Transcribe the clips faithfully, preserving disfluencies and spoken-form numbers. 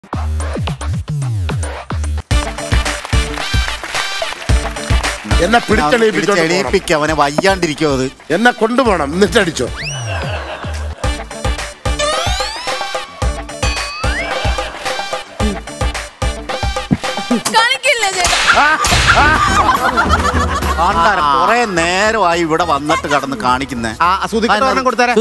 എന്നെ പിടിച്ചെണീപ്പിച്ചോ, അവനെ വയ്യാണ്ടിരിക്കോ, അത് എന്നെ കൊണ്ടുപോകണം, എന്നിട്ടടിച്ചോ. കൊറേ നേരമായി ഇവിടെ വന്നിട്ട് കടന്ന് കാണിക്കുന്നേ. കൊടുത്തരാ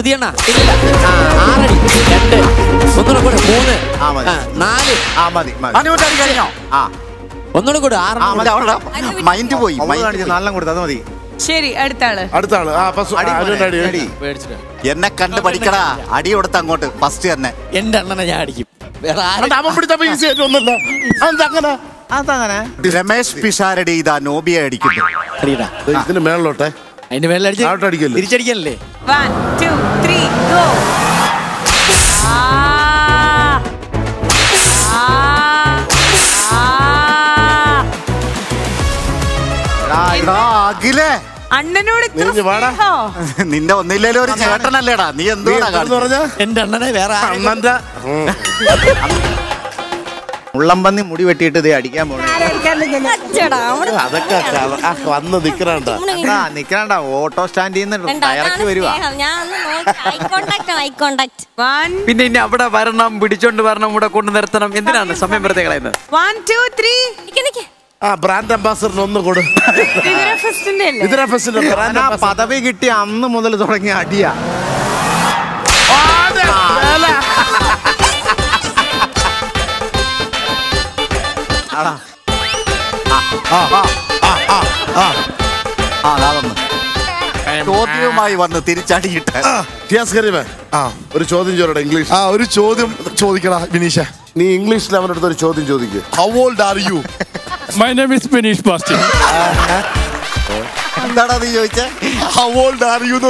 ഒന്നുകൂടെ കൂടെ മൈൻഡ് പോയി. നാലെണ്ണം കൊടുത്താൽ അത് മതി. ശരി, അടുത്ത ആള് അടുത്ത ആള് എന്നെ കണ്ട് പഠിക്കടാ. അടി കൊടുത്ത് അങ്ങോട്ട് ഫസ്റ്റ് തന്നെ. എന്റെ അണ്ണനെ ഞാൻ അടിക്കും. അവൻ പിടിച്ചപ്പോ ഈസി ആയിട്ട് ഒന്നുമില്ല. അതങ്ങനെ അതങ്ങനെ രമേശ് പിഷാരടി ഇതാ നോബിയെ അടിക്കുന്നു. ഇതിന് മേളിലോട്ടെ, അതിന്റെ മേലെ അടിക്കല്ലേ, തിരിച്ചടിക്കല്ലേ. One two three go. അഖിലേ, അണ്ണനോട് നിന്റെ ഒന്നില്ലേലും ഒരു ചേട്ടനല്ലേടാ, നീ എന്തോ പറഞ്ഞ എന്റെ അണ്ണനെ വേറെ അണ്ണന്റെ ഉള്ളംപന്നി മുടി വെട്ടിയിട്ട് ഇത് അടിക്കാൻ പോണ. അതൊക്കെ വന്ന് നിക്കണണ്ട നിക്കണ്ട, ഓട്ടോ സ്റ്റാൻഡിൽ നിന്ന് ഡയറക്റ്റ് വരുവാ. പിന്നെ ഇനി അവിടെ വരണം, പിടിച്ചോണ്ട് വരണം, ഇവിടെ കൊണ്ട് നിർത്തണം. എന്തിനാണ് സമയം വെറുതെ കളയുന്നത്? One two three. ആ ബ്രാൻഡ് അംബാസഡറിന് ഒന്ന് കൊടു. പദവി കിട്ടിയ അന്ന് മുതൽ തുടങ്ങിയ അടിയാ. ചോദ്യവുമായി വന്ന് തിരിച്ചടിയിട്ട് ഒരു ചോദ്യം ചോദിക്കട്ടെ, ഇംഗ്ലീഷ്. ആ ഒരു ചോദ്യം ചോദിക്കടാ വിനീഷ. നീ ഇംഗ്ലീഷിൽ അവനടുത്ത് ഒരു ചോദ്യം ചോദിക്കുക. How old are you? My name is Benish Basti. എന്താടാ നീ ചോദിച്ചേ? How old are you?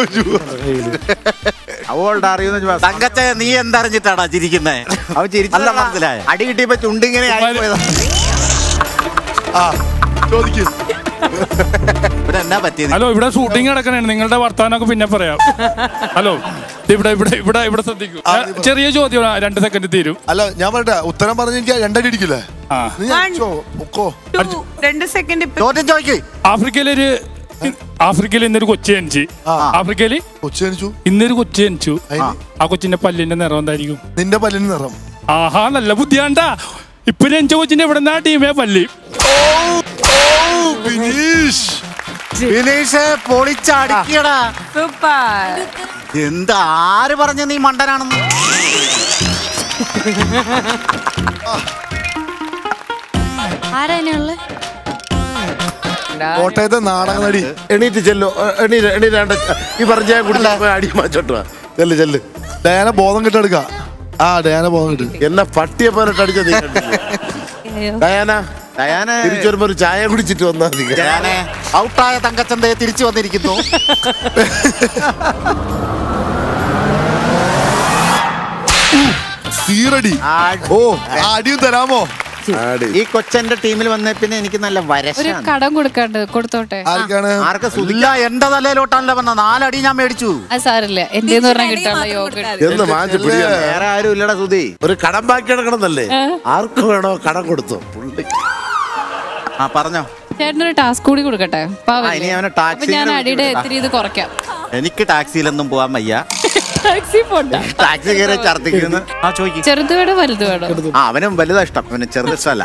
തങ്കച്ച, നീ എന്തറിഞ്ഞിട്ടാടാ ചിരിക്കുന്നേ? അവൻ ചിരിച്ചല്ല, മനസ്സിലായ അടി കിട്ടിയപ്പോ ചുണ്ടിങ്ങനെ ആയിപ്പോയതാ. ചോദിക്കും. ഇവിടെ എന്നാ പറ്റിയത്? ഹലോ, ഇവിടെ ഷൂട്ടിംഗ് നടക്കണേ. നിങ്ങളുടെ വർത്താനൊക്കെ പിന്നെ പറയാം. ഹലോ, ഇവിടെ ഇവിടെ ഇവിടെ ഇവിടെ ശ്രദ്ധിക്കൂ. ചെറിയ ചോദ്യം, രണ്ട് സെക്കൻഡ് തീരും. അല്ല ഞാൻ പറയട്ടെ, ഉത്തരം പറഞ്ഞ എനിക്ക് രണ്ടടി അടിക്കില്ലേ? രണ്ട് സെക്കൻഡ് ചോദ്യം ചോദിക്കേ. ആഫ്രിക്കയിലൊരു ആഫ്രിക്കയിൽ ഇന്നൊരു കൊച്ചു ജനിച്ചു. ആഫ്രിക്കയില് കൊച്ചു ജനിച്ചു. ഇന്നൊരു കൊച്ചു ജനിച്ചു. ആ കൊച്ചിന്റെ പല്ലിന്റെ നിറം എന്തായിരിക്കും? നിന്റെ പല്ലിന് നിറം. ആഹാ, നല്ല ബുദ്ധിയാണ്ടാ. ഇപ്പൊ ജനിച്ച കൊച്ചിന്റെ ഇവിടെ നിന്നാ ടീമേ പല്ലി. പൊളിച്ചടിക്കടാ. സൂപ്പർ. എന്താ ആര് പറഞ്ഞ നീ മണ്ടനാണെന്ന്? ആരാ കോട്ടയത്തെ നാടക നടി. എണീറ്റ് ചെല്ലോ, എണീറ്റ് എണീറ്റാണ്ട് ഈ പറഞ്ഞ അടി മാച്ചോട്ട് ചെല്ല് ചെല്ല്. ഡയാന ബോധം കിട്ടെടുക്ക. ആ ഡയാന ബോധം കിട്ടും. എന്നെ പട്ടിയെ പോലെ അടിച്ച നീ ഡയാന. ഡയാന തിരിച്ചു വരുമ്പോ ഒരു ചായ കുടിച്ചിട്ട് വന്നാ മതി. ഔട്ടായ തങ്കച്ചന്തയെ തിരിച്ചു വന്നിരിക്കുന്നു. സീറടി. ഓ അടിയും തരാമോ? ഈ കൊച്ചന്റെ ടീമിൽ വന്ന പിന്നെ എനിക്ക് നല്ല വരശ. കടം കൊടുക്കാണ്ട് കൊടുത്തോട്ടെ. എന്റെ തലയിലോട്ടാണല്ലോ വന്ന നാലടി ഞാൻ മേടിച്ചു. അത് സാറില്ല, എന്റെ കിട്ടാനുള്ള യോഗ. വേറെ ആരും ഇല്ലടാ സുധി. ഒരു കടം ബാക്കി കിടക്കണമെന്നല്ലേ? ആർക്ക് വേണോ കടം കൊടുത്തു പുള്ളി. ആ പറഞ്ഞോ. ചേട്ടനൊരു ടാസ്ക് കൂടി കൊടുക്കട്ടെ. ഞാൻ അടിയുടെ ഇത്തിരി ഇത് കുറയ്ക്കാം. എനിക്ക് ടാക്സിയിലൊന്നും പോവാൻ വയ്യ. ടാക്സി കയറി ഛർദിക്കുന്നു. ചെറുത് വേണോ വലുത് വേണോ? അവനും വലുതാ ഇഷ്ടം, അവന് ചെറുത് ഇഷ്ടമല്ല.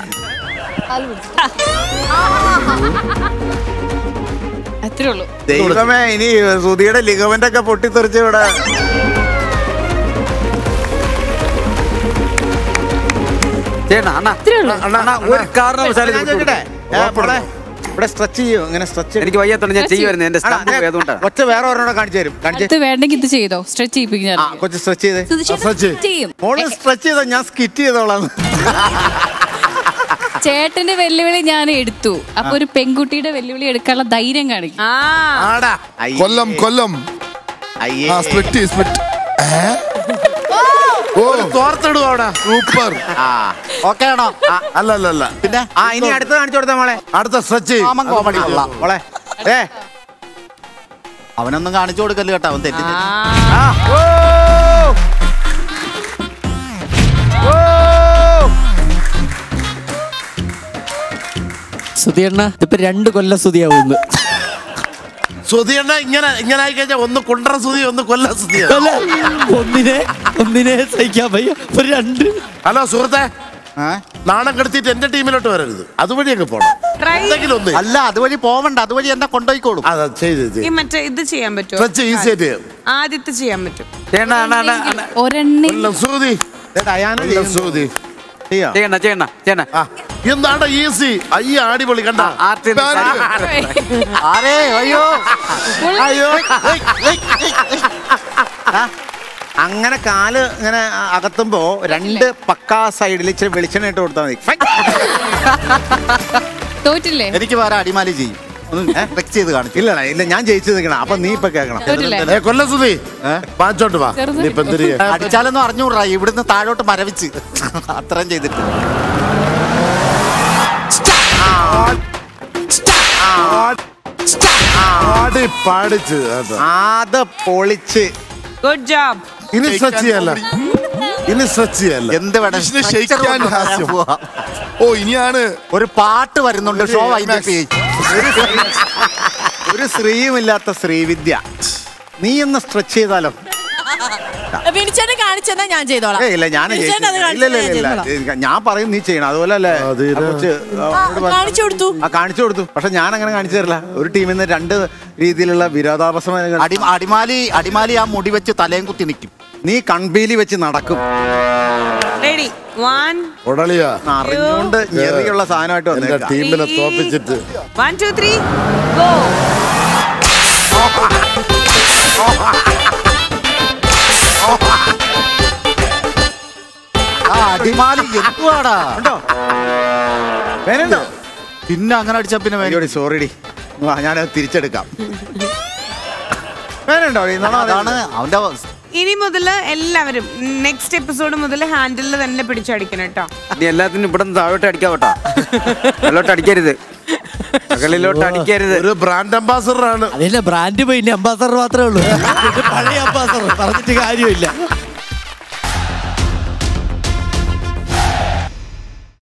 അത്രേ ഉള്ളൂ. ദൈവമേ, ഇനി സുധിയുടെ ലിഗമെന്റ് ഒക്കെ പൊട്ടിത്തെറിച്ച് ഇവിടെ. ഇവിടെ സ്ട്രെച്ച് ചെയ്യോ? ഇങ്ങനെ സ്ട്രെച്ച് എനിക്ക് വയ്യാത്തോണ്ട് ഞാൻ ചെയ്യുമായിരുന്നു. എന്റെ കൊച്ചു വേറെ ഒരെണ്ണം കാണിച്ചു തരും. കാണിച്ചു വേണ്ടെങ്കിൽ ഇത് ചെയ്തോ, സ്ട്രെച്ച് ചെയ്യിപ്പിക്കും. കൊച്ചു സ്ട്രെച്ച് ചെയ്തേ. മോള് സ്ട്രെച്ച് ചെയ്തോ, ഞാൻ സ്കിറ്റ് ചെയ്തോളാം. ചേട്ടന്റെ വെല്ലുവിളി ഞാൻ എടുത്തു. അപ്പൊ ഒരു പെൺകുട്ടിയുടെ വെല്ലുവിളി എടുക്കാനുള്ള ധൈര്യം കാണിക്കും. കൊല്ലം കൊല്ലം സ്പ്ലിറ്റ് സ്പ്ലിറ്റ്. സൂപ്പർ. ഓക്കെ ആണോ? അല്ല അല്ല അല്ല പിന്നെ ഇനി അടുത്ത കാണിച്ചു കൊടുത്താ മോളെ. അടുത്ത സ്ട്രെച്ച് കോമഡി മോളെ. ഏ അവനൊന്നും കാണിച്ചു കൊടുക്കല്ലോ കേട്ടോ, അവൻ തെറ്റി. സുധിയണ്ണ ഇപ്പൊ രണ്ട് കൊല്ലം സുതിയാവുന്നു. സുധിയണ്ണ ഇങ്ങനെ ഇങ്ങനെ ആയി കഴിഞ്ഞാൽ ഒന്ന് കുണ്ടറ സുതി ഒന്ന് കൊല്ല സുതി. ഒന്നിനെ ഒന്നിനെ സഹിക്കാൻ വയ്യ. ഒരു രണ്ട്. ഹലോ സുഹൃത്തെ, നാണം കെടുത്തിട്ട് എന്റെ ടീമിലോട്ട് വരരുത്. അതുവഴി അങ്ങ് പോണം. എന്തെങ്കിലും ഒന്ന്. അല്ല, അതുവഴി പോവണ്ട, അതുവഴി എന്നെ കൊണ്ടുപോയിക്കോളും. അതാ ചെയ്ത് ഈ മറ്റേ ഇത് ചെയ്യാൻ പറ്റുമോ? സ്ട്രെച്ച് ഈസി ആയിട്ട് ചെയ്യാം. ആദ്യത്തെ ചെയ്യാൻ പറ്റും. ഒരെണ്ണി സുതി ഡയാന സുതി ചെയ്യണ്ട ചെയ്യണ്ട ചെയ്യണ്ട. എന്താണ് ഈസി? അയ്യ അടിപൊളി കണ്ട. ആരേ അയ്യോ അയ്യോ അങ്ങനെ കാല് ഇങ്ങനെ അകത്തുമ്പോ രണ്ട് പക്കാ സൈഡിൽ ഇച്ചിരി വെളിച്ചെണ്ണ ഇട്ട് കൊടുത്താൽ മതി. തോറ്റില്ലേ? എനിക്ക് വേറെ അടിമാലി ചെയ്യും. ഒന്ന് ചെയ്ത് കാണിച്ചു. ഇല്ലടാ, ഇല്ല, ഞാൻ ജയിച്ചു നിൽക്കണം. അപ്പൊ നീ ഇപ്പൊ കേൾക്കണം. തോറ്റില്ലേ? കൊല്ല സുതി പാച്ചോട്ട് വാ. ചെറുത്. ഇപ്പൊ എന്തിരി അടിച്ചാലൊന്നും അറിഞ്ഞൂടാ, ഇവിടുന്ന് താഴോട്ട് മരവിച്ച് അത്രയും ചെയ്തിട്ട്. പാടിച്ച് അത് പൊളിച്ച്. Good job. ഇനി സ്ട്രെച്ച് ചെയ്യല്ല, ഇനി സ്ട്രെച്ച് ചെയ്യല്ല. എന്ത് വേണം ഓ ഇനിയാണ് ഒരു പാട്ട് വരുന്നുണ്ട്. Show wind up. ഒരു സ്ത്രീയുമില്ലാത്ത ശ്രീവിദ്യ. നീ ഒന്ന് സ്ട്രെച്ച് ചെയ്താലോ? വിളിച്ചേട്ടൻ കാണിച്ചെന്നാ ഞാൻ ചെയ്തോളാം. ഏയ് ഇല്ല, ഞാൻ വിളിച്ചേട്ടൻ അത് ഇല്ല ഇല്ല ഇല്ല കാണിച്ചെന്നാ ഇല്ല. ഞാൻ പറയും നീ ചെയ്യണം. അതുപോലെ അല്ലേ കാണിച്ചു കൊടുത്തു. ആ കാണിച്ചു കൊടുത്തു. പക്ഷെ ഞാൻ അങ്ങനെ കാണിച്ചു തരില്ല. ഒരു ടീമിൽ നിന്ന് രണ്ട് രീതിയിലുള്ള വിരോധാഭാസമായ അടി അടിമാലി അടിമാലി ആ മുടി വെച്ച് തലയും കുത്തി നിൽക്കും. നീ കൺപീലി വെച്ച് നടക്കും. റെഡി വൺ ഉടളിയാ അറിഞ്ഞുകൊണ്ട് ഞെറിയുള്ള സാധനമായിട്ട് എന്റെ വന്നേക്കാം. ടീമിനെ തോപ്പിച്ചിട്ട് വൺ ടു ത്രീ ഗോ. ആ അടിമാലി എന്തുവാടാ? വേനണ്ടോ? പിന്നെ അങ്ങനെ അടിച്ചാ പിന്നെ വേനോടി സോറിടി, ഞാനത് തിരിച്ചെടുക്കാം. വേനണ്ടോ? അതാണ് അവന്റെ. ഇനി മുതൽ എല്ലാവരും നെക്സ്റ്റ് എപ്പിസോഡ് മുതൽ ഹാൻഡിൽ തന്നെ പിടിച്ചടിക്കണം കേട്ടോ. നീ എല്ലാത്തിനും ഇവിടെ നിന്ന് താഴോട്ട് അടിക്കാവട്ടോ. വെള്ളോട്ട് അടിക്കരുത്, മകളിലോട്ട് അടിക്കരുത്. ഒരു ബ്രാൻഡ് അംബാസഡർ ആണ്. അതിന്റെ ബ്രാൻഡ് പോയി, അംബാസഡർ മാത്രമേ ഉള്ളൂ. പഴയ അംബാസഡർ പറഞ്ഞിട്ട് കാര്യമില്ല.